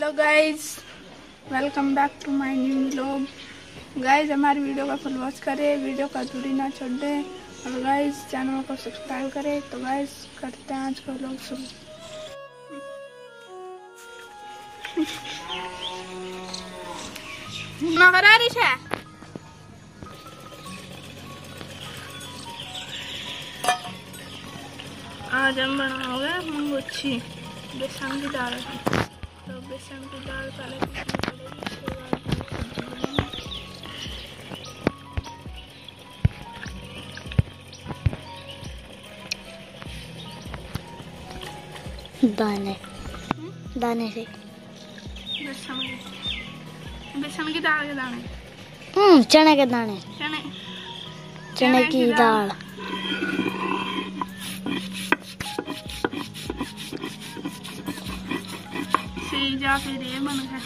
Hello guys, welcome back to my new vlog. Guys हमारी video का full watch करें, video का दूरी ना छोड़ दें और गाइज चैनल को सब्सक्राइब करें। तो गाइज करते हैं आज का व्लॉग शुरू। आज हम बनाओगे मंगोची बेसन की दाल की। तो बेसन की दाल पहले दाने दाने से बेसन की दाल के दाने, चने के दाने, चने की दाल। जा फिर ये बन गया।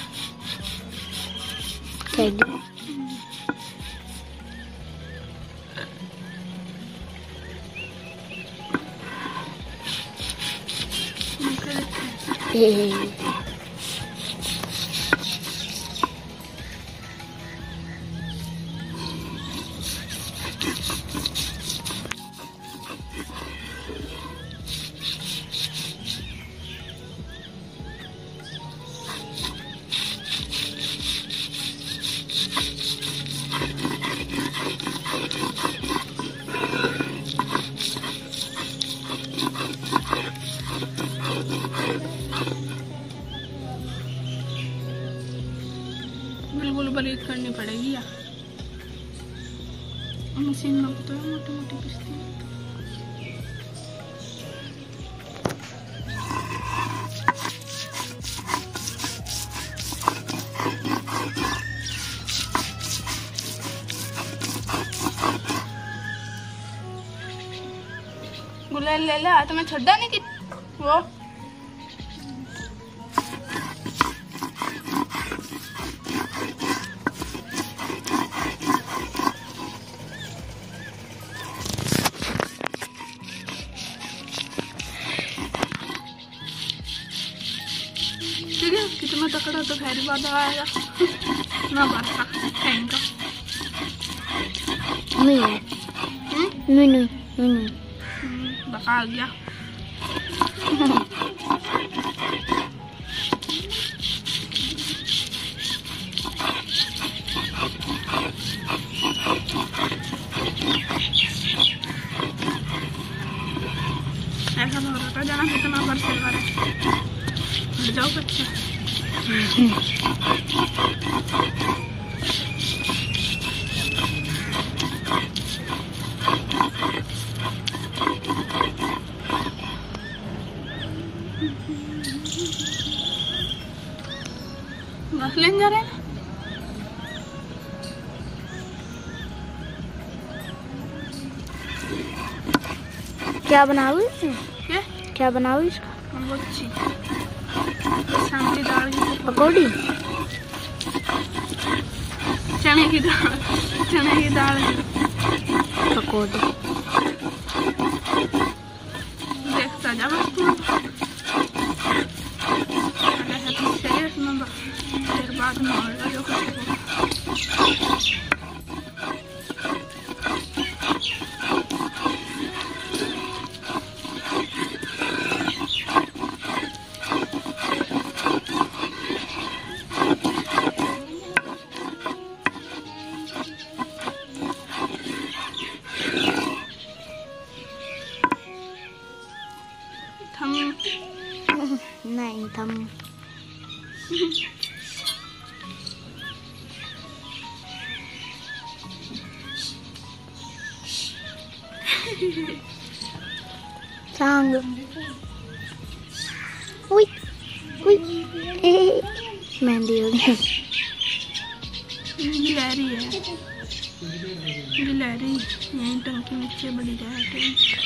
बिल्कुल बारीक करनी पड़ेगी यार, मशीन में तो मोटी मोटी पिसती है। गुलाल ले ला, तुम्हें छोड़ा नहीं कि वो कितना तकड़ा तो खैर बाद आएगा ना बात का नहीं बका गया। ऐसा लग रहा था जाना कितना बार सिलवा है, जाओ बच्चा। बस लेने जा रहे हैं। क्या बनाओगे? क्या बनाओगे इसका? मंगोची बेसन की दाल की पकौड़ी, चने की दाल की पकौड़ी। देखता जा बस तू फिर बाद में होगा जो कुछ नहीं थम सांग मेहंदी हो गई। गिलहरी है, गिलहरी यहीं टंकी नीचे बड़ी रहती है।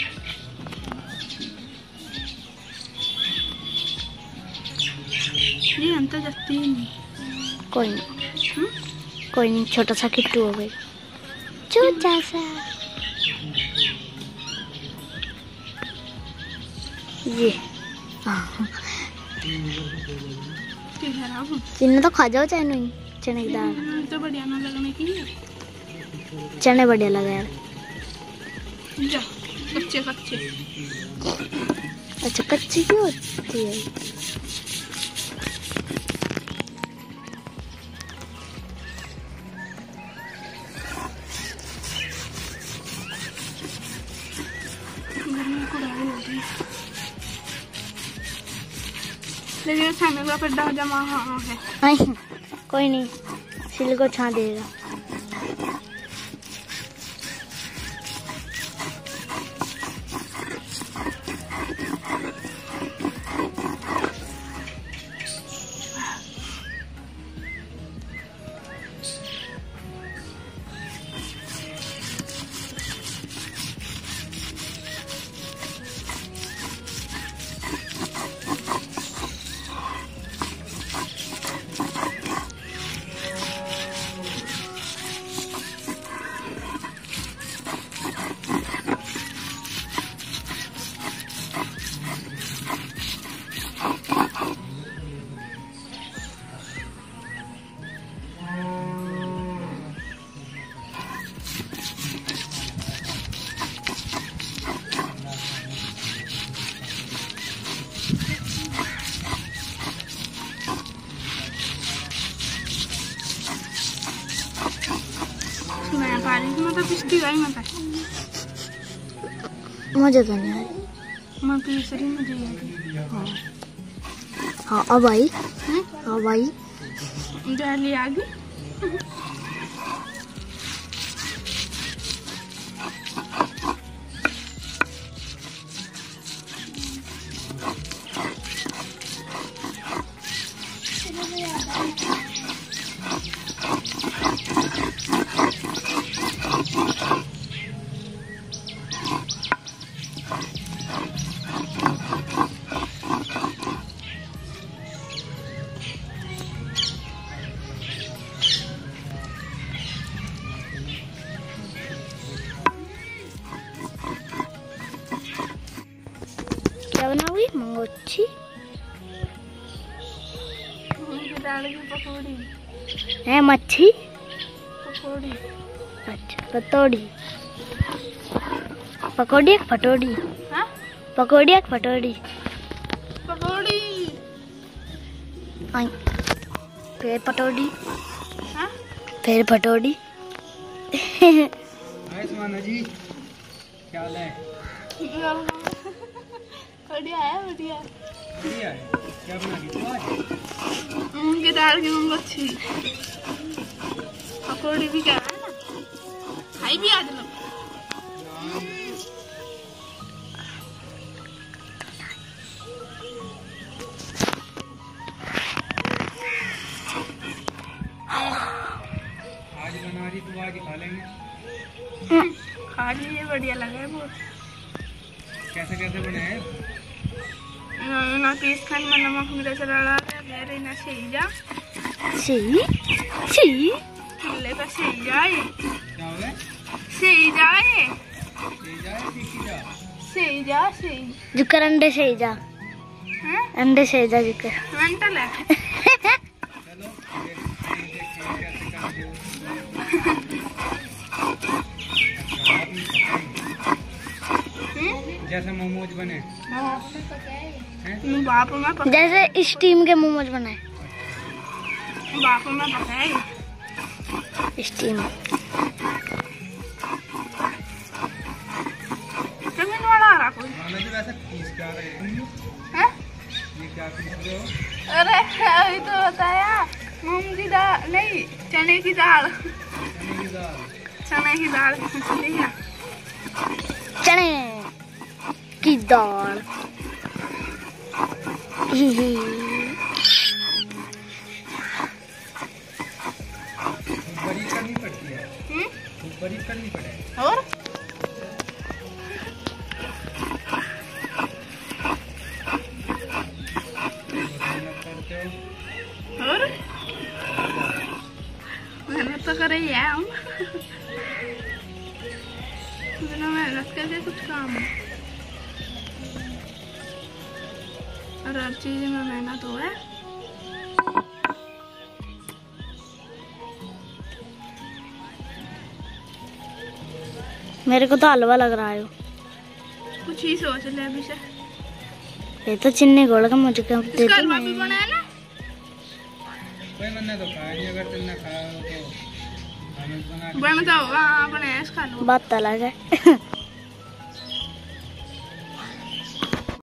ये अंतर जाती ही नहीं। कोई नहीं, छोटा सा किट्टू हो गई, छोटा सा। ये इन्हें तो खा जाओ चाहे नहीं। चने की दाल तो बढ़िया ना लगने की। चने बढ़िया लगे यार। जा कच्चे कच्चे। अच्छा कच्ची क्यों होती है? लेकिन छाने का गड्ढा जमा हाँ है। कोई नहीं, सिल को छा देगा। पिछली गई मत मुझे तो नहीं आई। मैं तीसरी मुझे हाँ हाँ अब आई। अब आई जाली आ गई। क्या बना हुई? मंगोची दाल की पकौड़ी है। मच्छी पकौड़ी। अच्छा पतोड़ी। पकौड़ी एक फटोड़ी। हाँ पकौड़ी एक फटोड़ी। पकौड़ी फिर पटोड़ी। हाँ फिर फटोड़ी। सुमाना जी क्या हाल है? बढ़िया है बढ़िया। बढ़िया है। क्या बना दी तू आज? मूंग की दाल की मंगोची पकौड़ी भी क्या है ना, खाई भी आज लोग। आज बना रही तू आज खा लेंगे। खा लीजिए बढ़िया लगा है बहुत। कैसे कैसे बने हैं? ना पीस खंड में नमक मिर्च डाला है मेरे ना सही जा सही सही चूल्हे पे सही जाए क्या हो गया? सही जाए सही जाए सीखी जा। सही जा सही जुकर अंडे से ही जा। हैं अंडे से ही जा जुकर। मेंटल है। चलो देखते हैं कैसे करते हो। जैसे मोमोज बने हाँ हैं? बाप में पका जैसे स्टीम के मोमोज बनाए। बाप में पकाए स्टीम जमीन वाला आ रहा कोई माना जी वैसे पीस क्या रहे तुम? हैं? ये क्या पीस रहे हो? अरे अभी तो बताया मूंग की दाल नहीं चने की दाल। चने की दाल। चने की दाल ठीक है। चने की दाल। बरीक करनी पड़ती है। बरीक करनी पड़े। और मेहनत करते हो। और मेहनत तो कर ही है हम। बिना मेहनत करके कुछ काम है और हर चीज में मेहनत हो है। मेरे को तो हलवा लग रहा है। कुछ ही सोच ले अभी से। ये तो चिन्नी घोल का मुझे क्यों दे इसका हलवा भी बनाया ना। कोई मैंने तो खाया नहीं, अगर तुमने खाया हो तो हमें बना बनता होगा। हाँ बनाया इसका हलवा। बात अलग है।